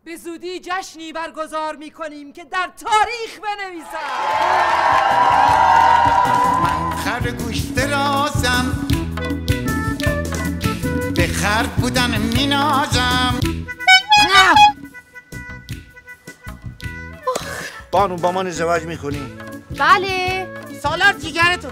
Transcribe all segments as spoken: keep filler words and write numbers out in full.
به زودی جشنی برگزار میکنیم که در تاریخ بنویسم. من خرگوش درازم، به خر بودن مینازم. نه بانو با من ازدواج میکنی؟ بله. سالار جیگرتو.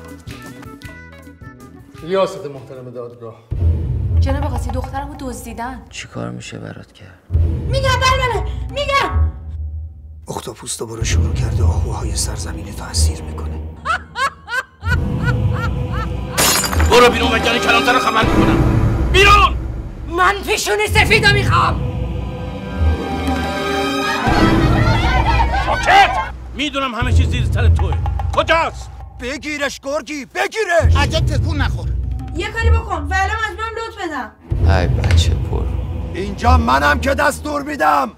ریاست محترم دادگاه، جناب قاضی دخترمو دزدیدن. چی کار میشه برات کرد؟ میگم بله میگم. اختاپوس دوباره شروع کرده آهوهای سرزمین تو اسیر میکنه. برو بیرون وگرنه کلانتر رو خبر میکنم. بیرون! من پیشونی سفیدو میخوام. ساکت! میدونم همه چیز زیر سر توه. کجاست؟ بگیرش گرگی، بگیرش. عجب تکون نخور. یه کاری بکن و الان از من لطف بدم. ای بچه پر. اینجا منم که دستور میدم.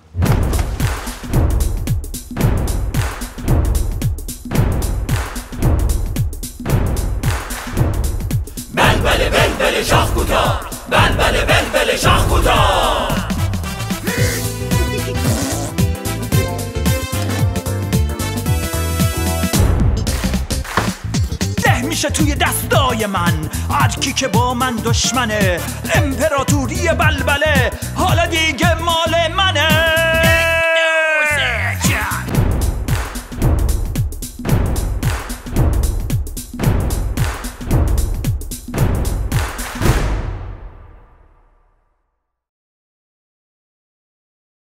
بلبل بلبل شاخ کوتاه، بلبل بلبل شاخ کوتاه. میشه توی دستای من هر کی که با من دشمنه. امپراتوری بلبله حالا دیگه مال منه.